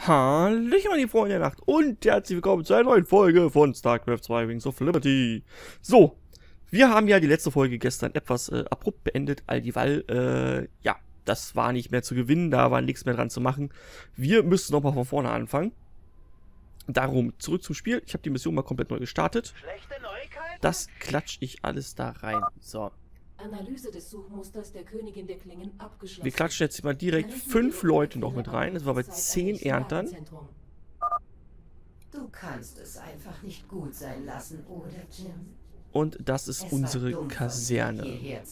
Hallöchen, meine Freunde der Nacht und herzlich willkommen zu einer neuen Folge von StarCraft 2 Wings of Liberty. So, wir haben ja die letzte Folge gestern etwas abrupt beendet, alldieweil, ja, das war nicht mehr zu gewinnen, da war nichts mehr dran zu machen. Wir müssen nochmal von vorne anfangen. Darum, zurück zum Spiel. Ich habe die Mission mal komplett neu gestartet. Das klatsche ich alles da rein. So. Analyse des Suchmusters der Königin der Klingen abgeschlossen. Wir klatschen jetzt mal direkt 5 Leute noch mit rein. Das war bei 10 Erntern. Du kannst es einfach nicht gut sein lassen, oder Jim? Und das ist unsere Kaserne.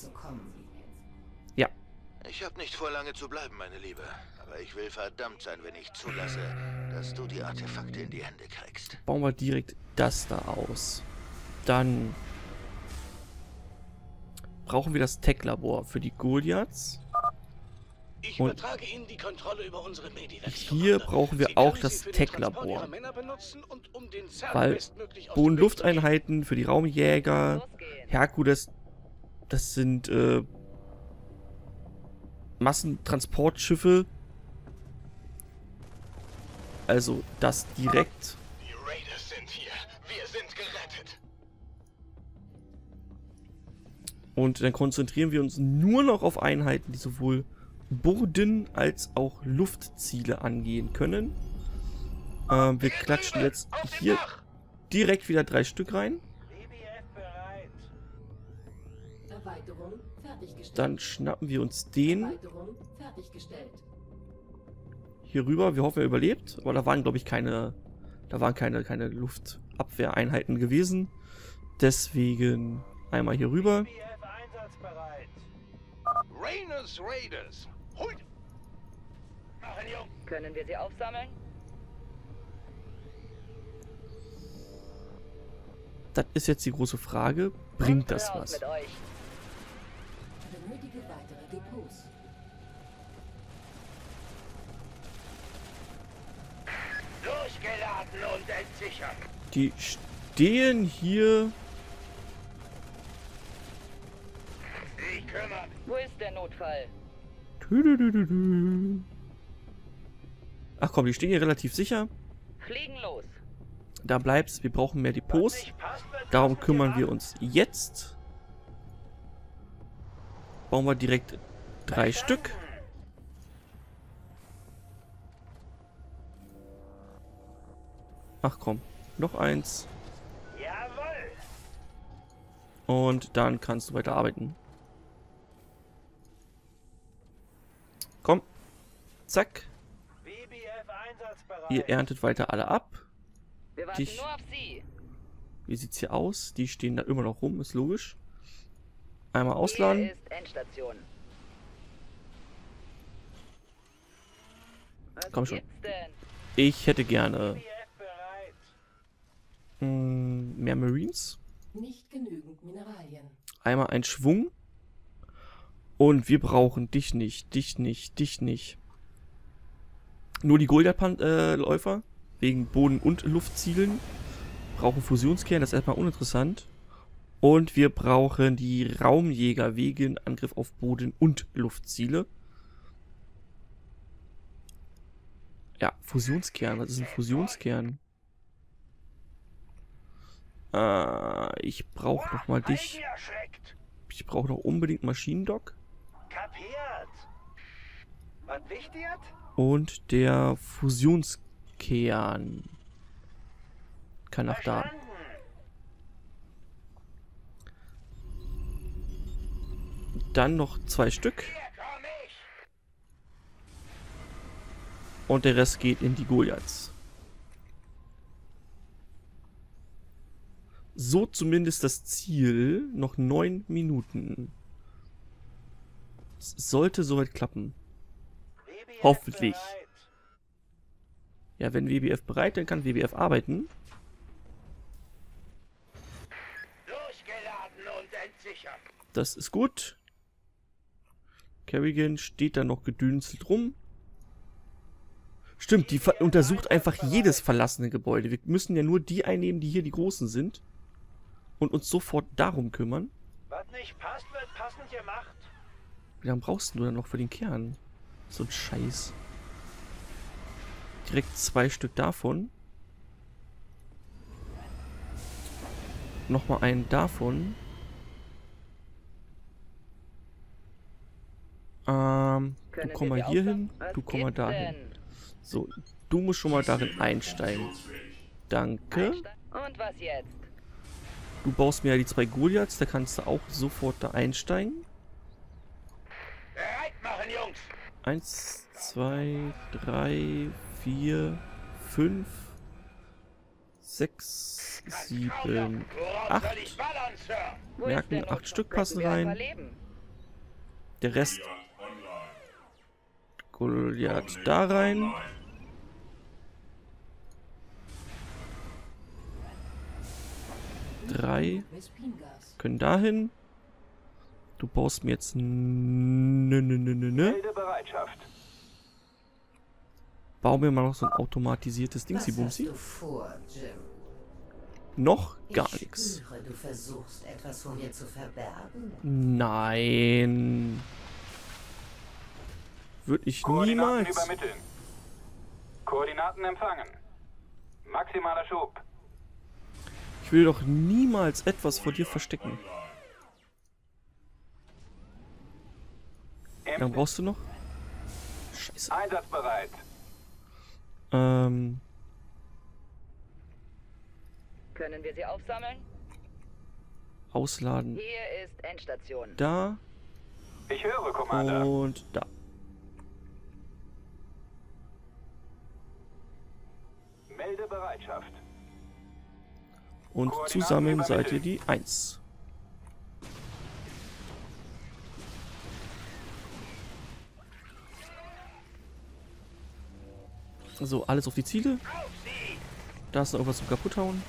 Ja. Ich habe nicht vor, lange zu bleiben, meine Liebe. Aber ich will verdammt sein, wenn ich zulasse, dass du die Artefakte in die Hände kriegst. Bauen wir direkt das da aus. Dann brauchen wir das Tech-Labor für die Goliaths. Ich Und übertrage Ihnen die Kontrolle über unsere Medivac. hier brauchen wir Sie auch können das sie für den Tech-Labor. Transport Ihrer Männer benutzen und um den Zerg Weil bestmöglich aus dem Weg zu Bodenlufteinheiten für die Raumjäger, Herkules, das sind Massentransportschiffe. Also das direkt. Die Raiders sind hier. Wir sind gerettet. Und dann konzentrieren wir uns nur noch auf Einheiten, die sowohl Boden- als auch Luftziele angehen können. Wir klatschen jetzt hier direkt wieder 3 Stück rein. Erweiterung fertiggestellt. Dann schnappen wir uns den Erweiterung fertiggestellt. hier rüber. Wir hoffen, er überlebt. Aber da waren, glaube ich, keine Luftabwehreinheiten gewesen. Deswegen einmal hier rüber. Rainers Raiders. Holt. Machen, Jung. Können wir sie aufsammeln? Das ist jetzt die große Frage. Bringt das Raus was? mit euch. Benötige weitere Depots. Durchgeladen und entsichert. Die stehen hier. Ich kümmere mich. Wo ist der Notfall? Ach komm, die stehen hier relativ sicher. Fliegen los. Da bleibt's. Wir brauchen mehr Depots. Darum kümmern wir uns jetzt. Bauen wir direkt 3 Stück. Ach komm, noch eins. Jawohl. Und dann kannst du weiter arbeiten. Komm. Zack. BBF einsatzbereit. Ihr erntet weiter alle ab. Wir warten Dich. nur auf Sie. Wie sieht's hier aus? Die stehen da immer noch rum, ist logisch. Einmal Hier ausladen. ist Endstation. Was Komm schon. gibt's denn? Ich hätte gerne BBF bereit. mehr Marines. Nicht genügend Mineralien. Einmal ein Schwung. Und wir brauchen dich nicht, dich nicht, dich nicht. Nur die Goliath-Läufer. Wegen Boden- und Luftzielen. Brauchen Fusionskern, das ist erstmal uninteressant. Und wir brauchen die Raumjäger wegen Angriff auf Boden- und Luftziele. Ja, Fusionskern. Was ist ein Fusionskern? Ich brauche noch mal dich. Eingeschreckt. Ich brauche noch unbedingt Maschinendock. Kapiert. Was wichtig? Und der Fusionskern. Kann nach da. Verstanden. Dann noch 2 Stück. Hier komm ich. Und der Rest geht in die Goliaths. So zumindest das Ziel. Noch 9 Minuten. Es sollte soweit klappen. BBF Hoffentlich. bereit. Ja, wenn WBF bereit, dann kann WBF arbeiten. Durchgeladen und entsichert. Das ist gut. Kerrigan steht da noch gedünselt rum. Stimmt, die untersucht einfach jedes verlassene Gebäude. Wir müssen ja nur die einnehmen, die hier die großen sind. Und uns sofort darum kümmern. Was nicht passt, wird passend gemacht. Wie lange brauchst du dann noch für den Kern? So ein Scheiß. Direkt 2 Stück davon. Nochmal einen davon. Du komm mal hier hin. Du komm mal da hin. So, du musst schon mal darin einsteigen. Danke. Und was jetzt? Du baust mir ja die 2 Goliaths. Da kannst du auch sofort da einsteigen. Bereit machen, Jungs! 1, 2, 3, 4, 5, 6, 7, Worauf 8. soll ich ballern, Sir? Wo Merken, ist der 8 Stück Notfall? passen Wir rein. überleben. Der Rest Goliath da rein. Drei Vespingas. können dahin. Du baust mir jetzt Meldebereitschaft. Bau mir mal noch so ein automatisiertes Was Dingsi-Bumsi. hast du vor, Jim? Noch gar Ich nichts. spüre, du versuchst, etwas vor mir zu verbergen. Nein. Würde ich Koordinaten niemals. übermitteln. Koordinaten empfangen. Maximaler Schub. Ich will doch niemals etwas vor dir verstecken. Dann brauchst du noch. Scheiße. Einsatzbereit. Können wir sie aufsammeln? Ausladen. Hier ist Endstation. Da Ich höre, Commander. und da. Meldebereitschaft. Und zusammen seid ihr die 1. So, alles auf die Ziele. Da ist noch irgendwas zum Kaputthauen.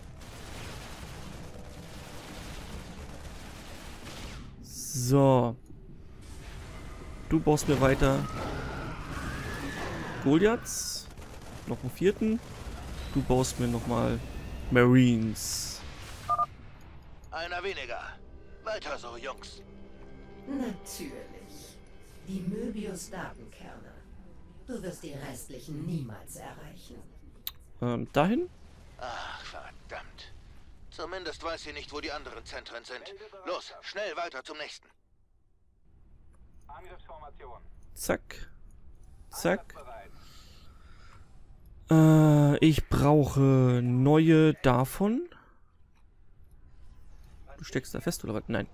So. Du baust mir weiter Goliaths. Noch einen 4. Du baust mir nochmal Marines. Einer weniger. Weiter so, Jungs. Natürlich. Die Möbius-Datenkerne. Du wirst die restlichen niemals erreichen. Dahin? Ach, verdammt. Zumindest weiß sie nicht, wo die anderen Zentren sind. Los, schnell weiter zum nächsten. Angriffsformation. Zack. Zack. Einsatzbereit. Ich brauche neue davon. Du steckst da fest oder was? Nein.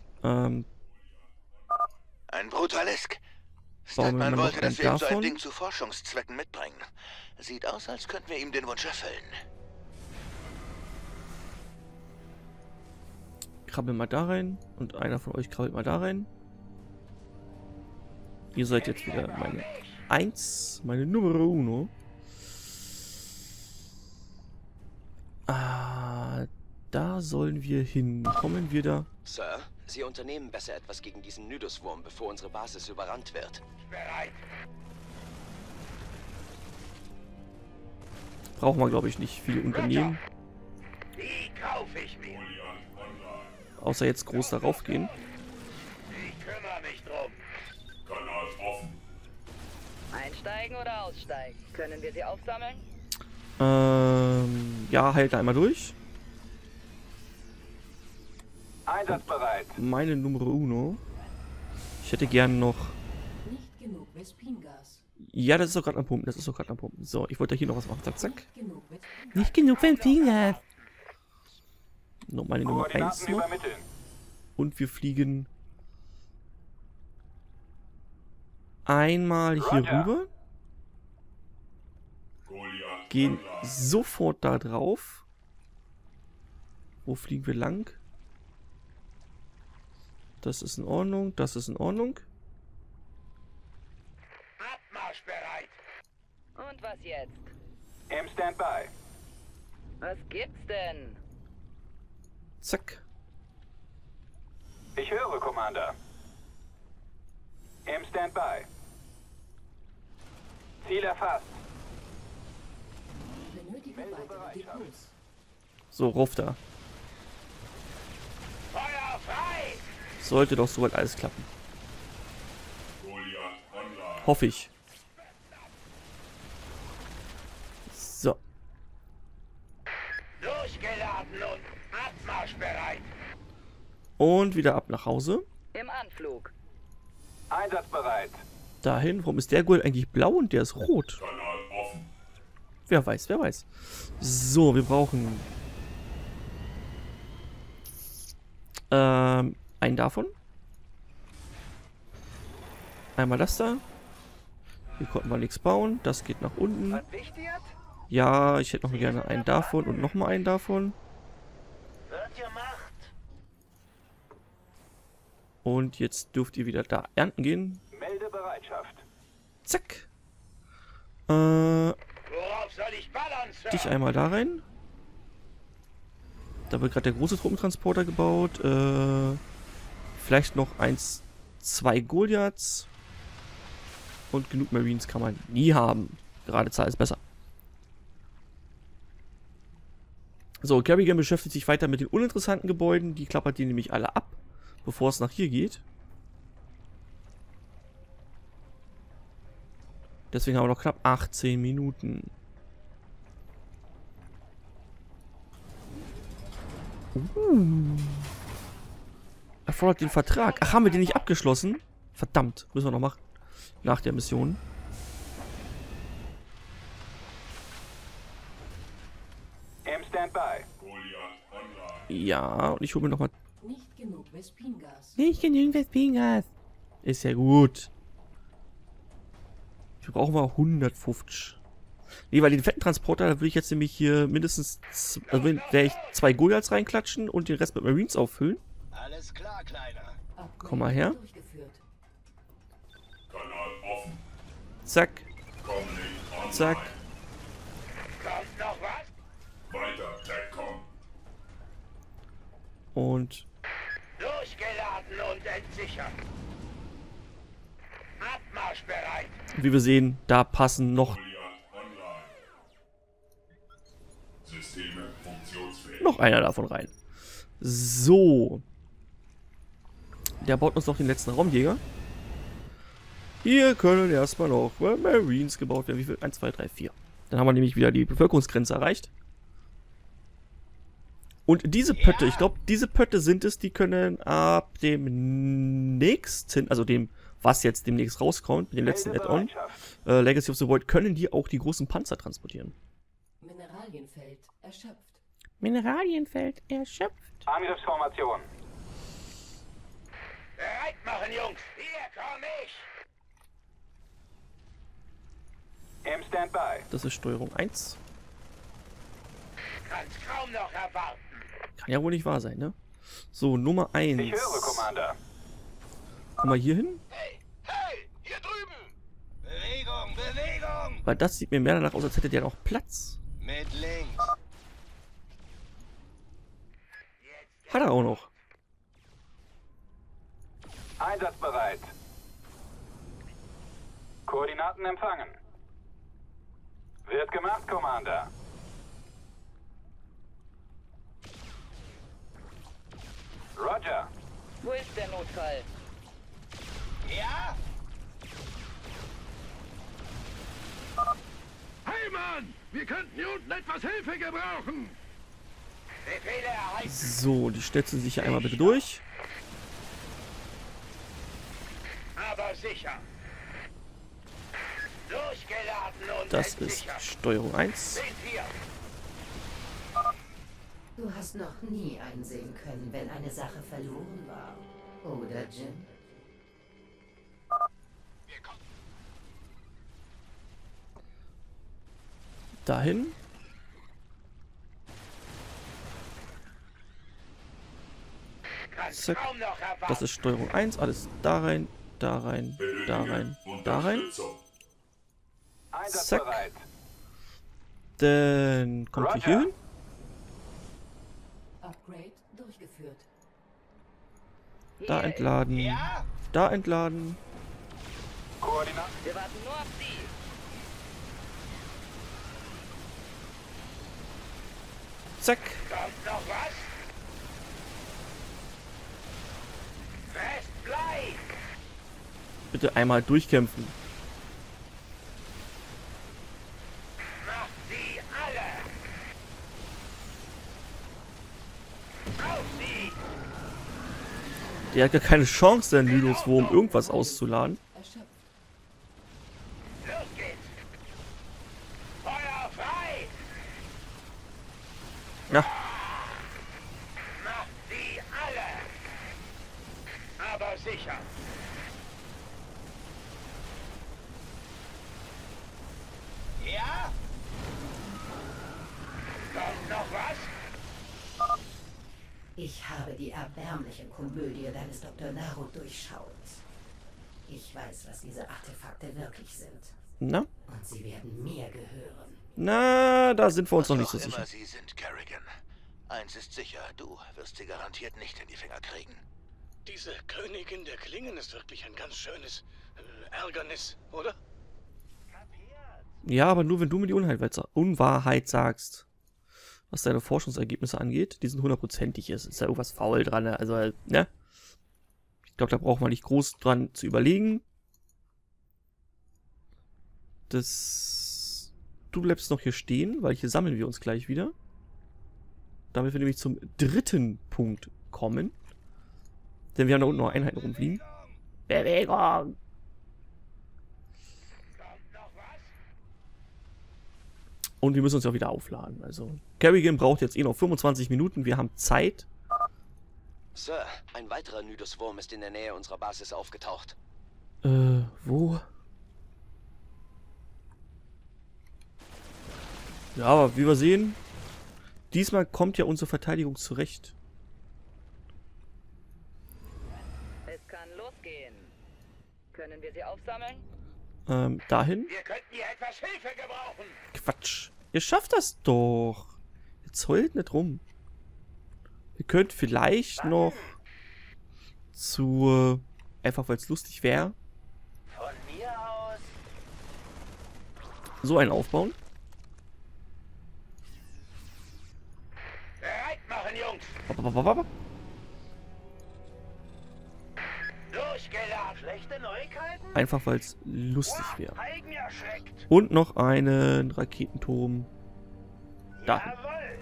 Ein Brutalisk. Bauen wir mal Statman noch wollte, dass einen wir ihm so ein davon. Ding zu Forschungszwecken mitbringen. Sieht aus, als könnten wir ihm den Wunsch erfüllen. Krabbel mal da rein. Und einer von euch krabbelt mal da rein. Ihr seid jetzt wieder meine 1. Meine Nummer 1. Da sollen wir hin. Kommen wir da? Sir, Sie unternehmen besser etwas gegen diesen Nyduswurm, bevor unsere Basis überrannt wird. Bereit. Brauchen wir, glaube ich, nicht viel unternehmen. Die kaufe ich mir. Außer jetzt groß darauf gehen. Ich kümmere mich drum. Einsteigen oder aussteigen? Können wir sie aufsammeln? Ja, halt einmal durch. Einsatzbereit. Meine Nummer 1. Ich hätte gern noch. Nicht genug Vespingas. Ja, das ist doch gerade am Pumpen. Das ist doch gerade am Pumpen. So, ich wollte hier noch was machen. Zack, zack. Nicht genug Vespingas. Nicht genug Ventiler. Noch meine Nummer 1 Koordinaten noch. übermitteln. Und wir fliegen einmal hier Roger. rüber. Gehen sofort da drauf. Wo fliegen wir lang? Das ist in Ordnung. Das ist in Ordnung. Abmarsch bereit. Und was jetzt? Im Standby. Was gibt's denn? Zack. Ich höre, Commander. Im Standby. Ziel erfasst. Benötige weitere Depots. So, rauf da. Feuer frei. Sollte doch soweit alles klappen. Hoffe ich. Abmarschbereit. Und wieder ab nach Hause. Im Anflug. Einsatzbereit. Dahin. Warum ist der Gold eigentlich blau und der ist rot? Wer weiß, wer weiß. So, wir brauchen einen davon. Einmal das da. Hier konnten wir nichts bauen. Das geht nach unten. Verdichtet? Ja, ich hätte noch gerne einen davon und nochmal einen davon. Wird gemacht. Und jetzt dürft ihr wieder da ernten gehen. Meldebereitschaft. Zack. Worauf soll ich ballern, Sir? Dich einmal da rein. Da wird gerade der große Truppentransporter gebaut. Vielleicht noch 2 Goliaths. Und genug Marines kann man nie haben. Gerade Zahl ist besser. So, Kerrigan beschäftigt sich weiter mit den uninteressanten Gebäuden. Die klappert die nämlich alle ab, bevor es nach hier geht. Deswegen haben wir noch knapp 18 Minuten. Erfordert den Vertrag. Ach, haben wir den nicht abgeschlossen? Verdammt, müssen wir noch machen. Nach der Mission. Im Standby. Ja, und ich hole mir nochmal... Nicht genug Vespingas. Nicht genügend Vespingas. Ist ja gut. Wir brauchen mal 150. Nee, weil den fetten Transporter, da würde ich jetzt nämlich hier mindestens... Also werde ich 2 Goliaths reinklatschen und den Rest mit Marines auffüllen. Alles klar, Kleiner. Komm mal her. Durchgeführt. Zack. Zack. Kommt noch was? Und Durchgeladen und entsichert. Abmarschbereit. wie wir sehen, da passen noch einer davon rein. So. Der baut uns noch den letzten Raumjäger. Hier können erstmal noch Marines gebaut werden. Wie viel? 1, 2, 3, 4. Dann haben wir nämlich wieder die Bevölkerungsgrenze erreicht. Und diese Pötte, ich glaube, diese Pötte sind es, die können ab dem nächsten, also dem, was jetzt demnächst rauskommt, mit dem letzten Add-on, Legacy of the Void, können die auch die großen Panzer transportieren. Mineralienfeld erschöpft. Mineralienfeld erschöpft. Angriffsformation. Bereit machen, Jungs. Hier komm ich. Im Standby. Das ist Steuerung 1. Kann's kaum noch erwarten. Kann ja wohl nicht wahr sein, ne? So, Nummer 1. Ich höre, Commander. Komm mal hier hin. Hey, hey, hier drüben! Bewegung, Bewegung! Weil das sieht mir mehr danach aus, als hätte der noch Platz. Mit links. Hat er auch noch. Einsatzbereit. Koordinaten empfangen. Wird gemacht, Commander. Roger. Wo ist der Notfall? Ja? Hey Mann, wir könnten hier unten etwas Hilfe gebrauchen. Befehle erhalten. So, die stetzeln sich hier einmal bitte durch. Aber sicher. Durchgeladen und Das ist entsichert. Steuerung 1. Sind wir. Du hast noch nie einsehen können, wenn eine Sache verloren war. Oder, Jim? Dahin. Kann's Zack. kaum noch erwarten. Das ist Steuerung 1. Alles da rein, da rein, da rein, da rein. Einsatzbereit. Dann kommt ihr hier hin. Upgrade durchgeführt. Da Hier, entladen. Ja? Da entladen. Koordinaten. Wir warten nur auf Sie. Zack. Kommt noch was? Fest bleib! Bitte einmal durchkämpfen. Macht sie alle! Auf Der hat gar keine Chance, der Nyduswurm irgendwas auszuladen. Los geht's! Feuer frei! Ja, Macht sie alle! Aber sicher! Ja? Kommt noch was? Ich habe die erbärmliche Komödie deines Dr. Naru durchschaut. Ich weiß, was diese Artefakte wirklich sind. na? Und sie werden mir gehören. Na, da sind wir uns noch nicht so Was auch sicher. immer sie sind, Kerrigan. Eins ist sicher, du wirst sie garantiert nicht in die Finger kriegen. Diese Königin der Klingen ist wirklich ein ganz schönes Ärgernis, oder? Ja, aber nur wenn du mir die Unwahrheit sagst. Was deine Forschungsergebnisse angeht, die sind 100%ig. Ist ja irgendwas faul dran, ne? Also, ne? Ich glaube, da braucht man nicht groß dran zu überlegen. Du bleibst noch hier stehen, weil hier sammeln wir uns gleich wieder. Damit wir nämlich zum dritten Punkt kommen. Denn wir haben da unten noch Einheiten rumfliegen. Bewegung! Und wir müssen uns ja auch wieder aufladen. Also, Kerrigan braucht jetzt eh noch 25 Minuten. Wir haben Zeit. Sir, ein weiterer Nyduswurm ist in der Nähe unserer Basis aufgetaucht. Wo? Ja, aber wie wir sehen, diesmal kommt ja unsere Verteidigung zurecht. Es kann losgehen. Können wir sie aufsammeln? Dahin? Wir könnten hier etwas Hilfe gebrauchen. Quatsch. Ihr schafft das doch. Jetzt heult nicht rum. Ihr könnt vielleicht noch zu... einfach weil es lustig wäre. Von mir aus. So einen aufbauen. Bereit machen, Jungs. Durchgeladen. Schlechte Neuigkeiten? Einfach weil es lustig wäre. Eigen erschreckt. Und noch einen Raketenturm. Da. Jawohl.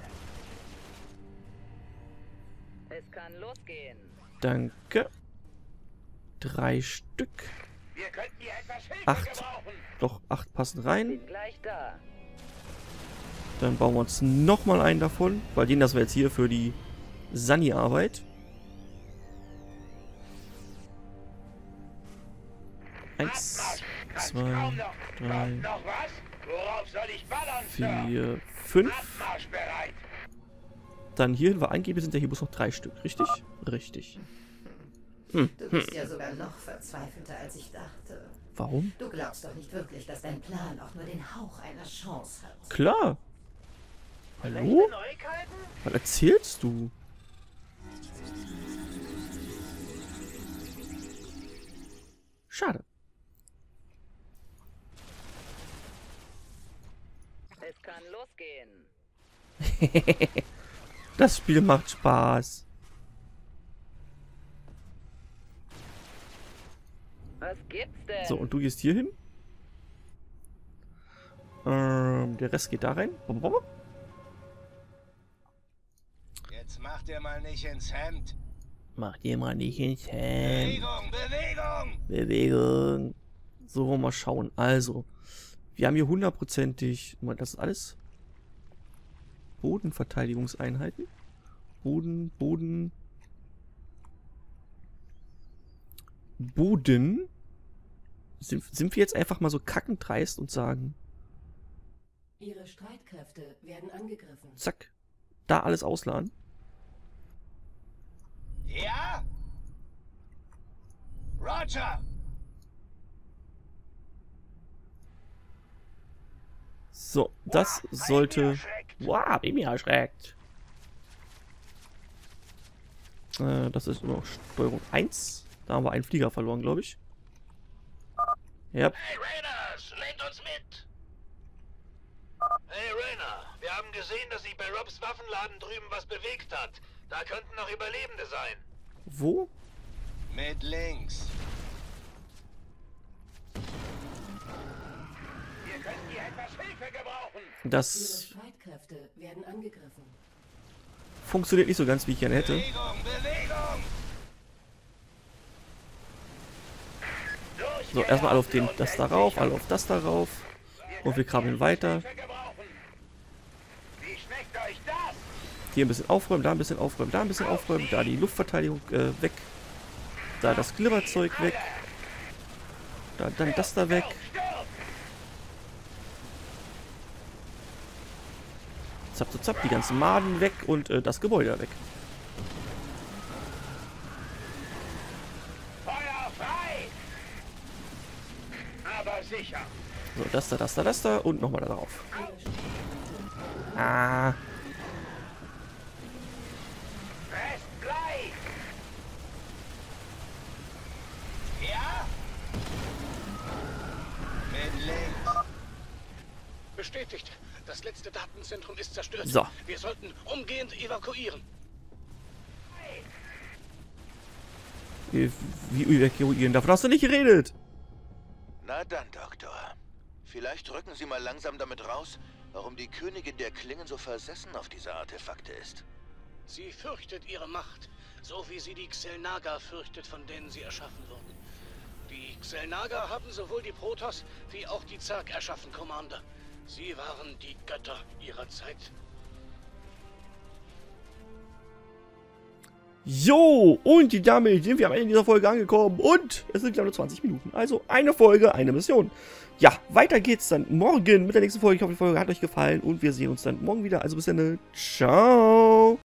Es kann losgehen. Danke. 3 Stück. Wir könnten hier etwas Hilfe 8. gebrauchen. Doch, 8 passen rein. Bin gleich da. Dann bauen wir uns nochmal einen davon. Weil den lassen wir jetzt hier für die Sunny-Arbeit. 1, 2, 3, Noch was? Worauf soll ich ballern, Sir? 4, 5. Abmarsch bereit. Dann hier, weil angeblich sind ja hier bloß noch 3 Stück. Richtig? Richtig. Du bist ja sogar noch verzweifelter, als ich dachte. Warum? Du glaubst doch nicht wirklich, dass dein Plan auch nur den Hauch einer Chance hat. Klar. Hallo? Neuigkeiten? Was erzählst du? Schade. Es kann losgehen. Das Spiel macht Spaß. Was gibt's denn? So, und du gehst hier hin. Der Rest geht da rein. Jetzt macht ihr mal nicht ins Hemd. Mach dir mal nicht ins Hemd. Bewegung! Bewegung. So, wollen wir mal schauen. Also, wir haben hier 100%ig... Moment, das ist alles Bodenverteidigungseinheiten. Boden. Sind wir jetzt einfach mal so kackend dreist und sagen, Ihre Streitkräfte werden angegriffen. zack, da alles ausladen? Ja? Roger! So, das sollte... Wow, hab ich mich erschreckt. Das ist nur noch Steuerung 1. Da haben wir einen Flieger verloren, glaube ich. Ja. Hey Rayners, nehmt uns mit! Hey Rayner, wir haben gesehen, dass sich bei Robs Waffenladen drüben was bewegt hat. Da könnten noch Überlebende sein. Wo? Mit links. Wir könnten hier etwas Hilfe gebrauchen. Das Streitkräfte werden angegriffen. funktioniert nicht so ganz, wie ich gerne hätte. Bewegung! So, erstmal alle auf das darauf, alle auf das darauf. Und wir krabbeln weiter. Wie schmeckt euch das? Hier ein bisschen aufräumen, da ein bisschen aufräumen, da ein bisschen aufräumen. Da die Luftverteidigung weg. Da das Glibberzeug weg. Da, dann das da weg. Zapp, zapp, zapp, die ganzen Maden weg und das Gebäude weg. Feuer frei! Aber sicher. So, das da und nochmal da drauf. Ah. Fest gleich! Ja? Mit links. Bestätigt. Das letzte Datenzentrum ist zerstört. So. Wir sollten umgehend evakuieren. Wie evakuieren? Davon hast du nicht geredet. Na dann, Doktor. Vielleicht rücken Sie mal langsam damit raus, warum die Königin der Klingen so versessen auf diese Artefakte ist. Sie fürchtet ihre Macht, so wie sie die Xel'Naga fürchtet, von denen sie erschaffen wurden. Die Xel'Naga haben sowohl die Protoss wie auch die Zerg erschaffen, Commander. Sie waren die Götter ihrer Zeit. Jo, und damit sind wir am Ende dieser Folge angekommen und es sind ja nur 20 Minuten. Also eine Folge, eine Mission. Ja, weiter geht's dann morgen mit der nächsten Folge. Ich hoffe, die Folge hat euch gefallen und wir sehen uns dann morgen wieder. Also bis dann, ciao.